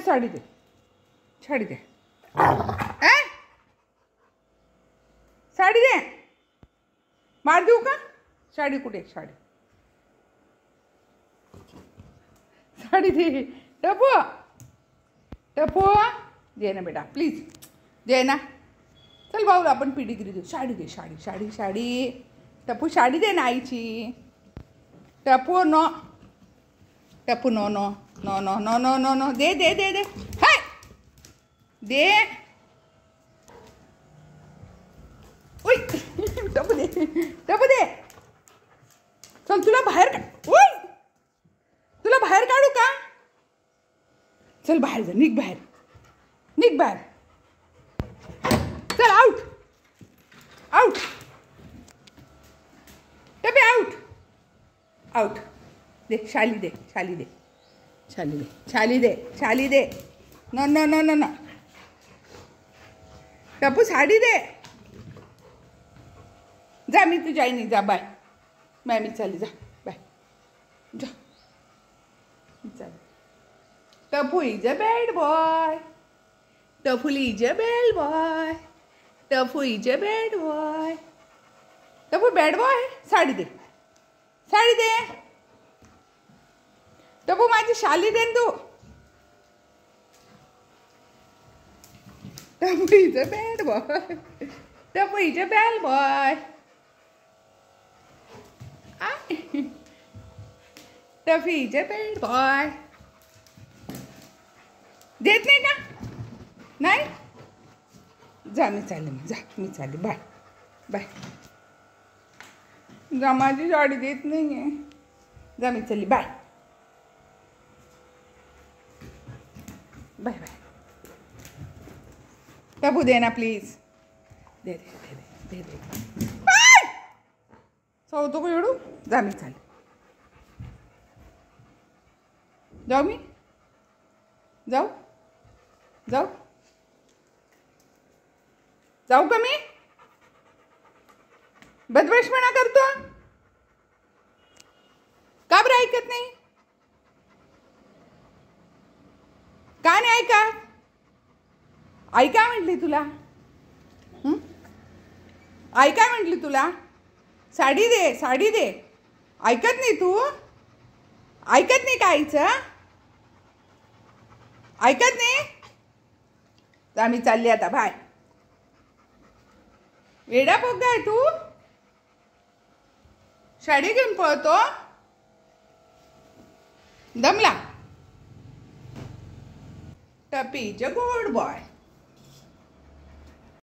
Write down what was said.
साडी दे, साडी दे, ए साडी दे. मार देऊ का? साडी कुठे? साडी साडी दे. टपू टपू दे ना बेटा, प्लीज दे ना. चल भाऊ आपण पिढीगिरी देऊ. साडी दे, साडी साडी साडी. टपू साडी दे ना आईची. Tapu no, Tapu no no no no no no no no. दे दे दे दे. हाय दे. उई टपू दे, टपू दे. चल तुला बाहेर काढ. उई तुला बाहेर काढू का? चल बाहेर जा, निघ बाहेर, निघ बाहेर. चल out, out. Tapu out, out. दे शाली दे, शाली दे, शाली दे, शाली दे, शाली दे. No no no no no. Tapu sari दे. जा मी तुझ्या आईनी. जा बाय. मी चालली. जा बाय. जा चाल. Tapu is a bad boy. Tapu is a bad boy. Tapu is a bad boy. Tapu bad boy. Sari दे, साडी दे. टपू माझी शाली दे तू. Tapu is a bad boy. Tapu is a bad boy. Tapu is a bad boy. देत नाही का? नाही. जा मी चालले. जा मी चालले. Bye bye. जा माझी साडी देत नाही आहे. जा मी चालली. Bye bye bye. टपू दे ना प्लीज. दे दे दे दे दे दे. सवतो का एवढू? जा मी चालले. जाऊ मी? जाऊ जाऊ जाऊ का मी? बदमाशपणा करतो का बरं? ऐकत नाही का? नाही ऐकत? आई काय म्हटली तुला? आई काय म्हटली तुला? साडी दे, साडी दे. ऐकत नाही तू? ऐकत नाही का आईचं? ऐकत नाही? तर आम्ही चालली आता. बाय. वेडा पोगदा आहे तू? साडी घेऊन पळतो. दमला. Tapu is a good boy.